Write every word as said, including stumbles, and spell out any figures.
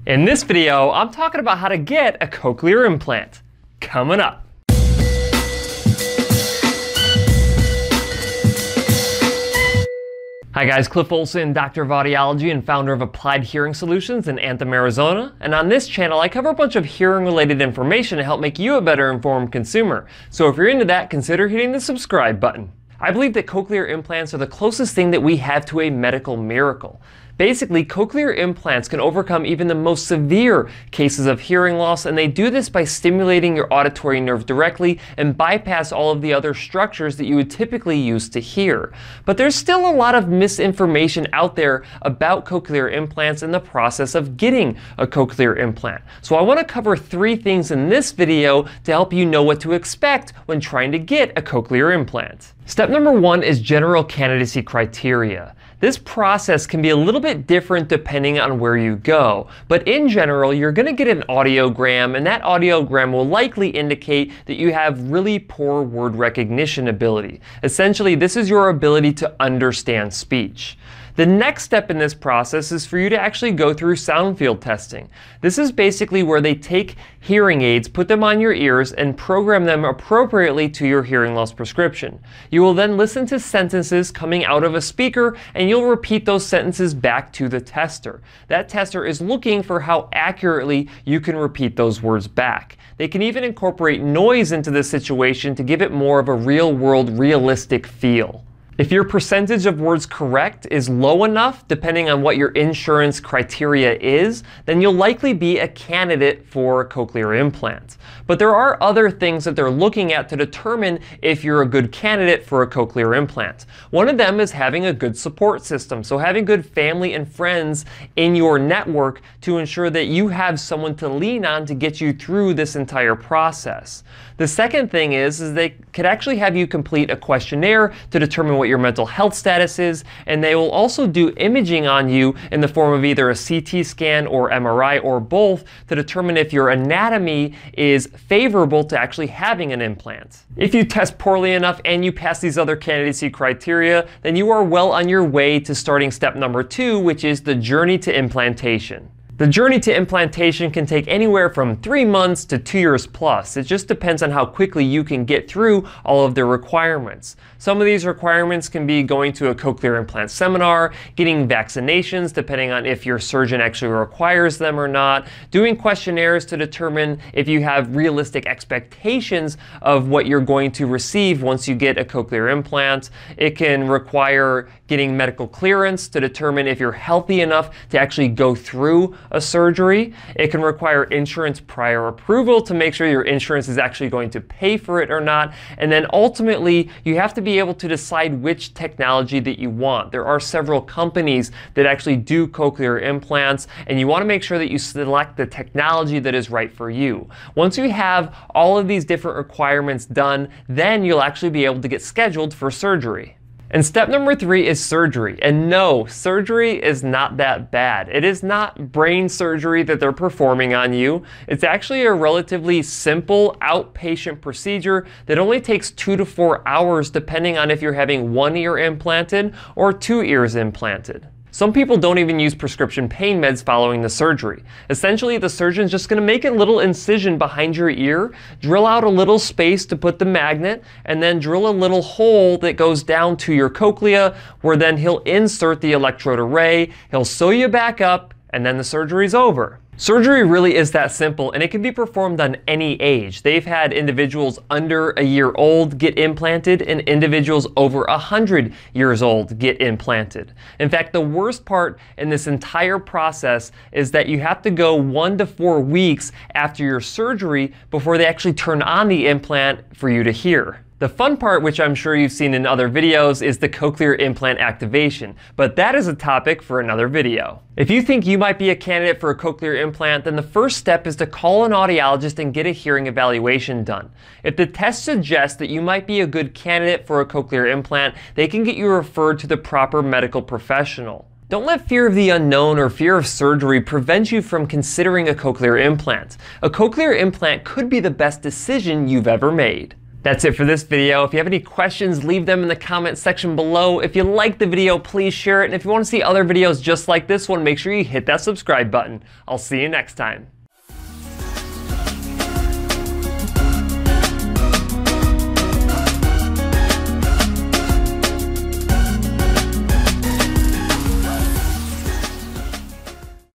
In this video, I'm talking about how to get a cochlear implant. Coming up. Hi guys, Cliff Olson, Doctor of Audiology and founder of Applied Hearing Solutions in Anthem, Arizona. And on this channel, I cover a bunch of hearing-related information to help make you a better informed consumer. So if you're into that, consider hitting the subscribe button. I believe that cochlear implants are the closest thing that we have to a medical miracle. Basically, cochlear implants can overcome even the most severe cases of hearing loss, and they do this by stimulating your auditory nerve directly and bypass all of the other structures that you would typically use to hear. But there's still a lot of misinformation out there about cochlear implants and the process of getting a cochlear implant. So I want to cover three things in this video to help you know what to expect when trying to get a cochlear implant. Step number one is general candidacy criteria. This process can be a little bit different depending on where you go, but in general, you're going to get an audiogram, and that audiogram will likely indicate that you have really poor word recognition ability. Essentially, this is your ability to understand speech. The next step in this process is for you to actually go through sound field testing. This is basically where they take hearing aids, put them on your ears, and program them appropriately to your hearing loss prescription. You will then listen to sentences coming out of a speaker, and you'll repeat those sentences back to the tester. That tester is looking for how accurately you can repeat those words back. They can even incorporate noise into the situation to give it more of a real-world, realistic feel. If your percentage of words correct is low enough, depending on what your insurance criteria is, then you'll likely be a candidate for a cochlear implant. But there are other things that they're looking at to determine if you're a good candidate for a cochlear implant. One of them is having a good support system, so having good family and friends in your network to ensure that you have someone to lean on to get you through this entire process. The second thing is, is they could actually have you complete a questionnaire to determine what your mental health status is, and they will also do imaging on you in the form of either a C T scan or M R I or both to determine if your anatomy is favorable to actually having an implant. If you test poorly enough and you pass these other candidacy criteria, then you are well on your way to starting step number two, which is the journey to implantation. The journey to implantation can take anywhere from three months to two years plus. It just depends on how quickly you can get through all of the requirements. Some of these requirements can be going to a cochlear implant seminar, getting vaccinations depending on if your surgeon actually requires them or not, doing questionnaires to determine if you have realistic expectations of what you're going to receive once you get a cochlear implant. It can require getting medical clearance to determine if you're healthy enough to actually go through a surgery. It can require insurance prior approval to make sure your insurance is actually going to pay for it or not. And then ultimately, you have to be able to decide which technology that you want. There are several companies that actually do cochlear implants, and you want to make sure that you select the technology that is right for you. Once you have all of these different requirements done, then you'll actually be able to get scheduled for surgery. And step number three is surgery. And no, surgery is not that bad. It is not brain surgery that they're performing on you. It's actually a relatively simple outpatient procedure that only takes two to four hours depending on if you're having one ear implanted or two ears implanted. Some people don't even use prescription pain meds following the surgery. Essentially, the surgeon's just going to make a little incision behind your ear, drill out a little space to put the magnet, and then drill a little hole that goes down to your cochlea, where then he'll insert the electrode array, he'll sew you back up, and then the surgery's over. Surgery really is that simple, and it can be performed on any age. They've had individuals under a year old get implanted and individuals over one hundred years old get implanted. In fact, the worst part in this entire process is that you have to go one to four weeks after your surgery before they actually turn on the implant for you to hear. The fun part, which I'm sure you've seen in other videos, is the cochlear implant activation, but that is a topic for another video. If you think you might be a candidate for a cochlear implant, then the first step is to call an audiologist and get a hearing evaluation done. If the test suggests that you might be a good candidate for a cochlear implant, they can get you referred to the proper medical professional. Don't let fear of the unknown or fear of surgery prevent you from considering a cochlear implant. A cochlear implant could be the best decision you've ever made. That's it for this video. If you have any questions, leave them in the comment section below. If you liked the video, please share it. And if you want to see other videos just like this one, make sure you hit that subscribe button. I'll see you next time.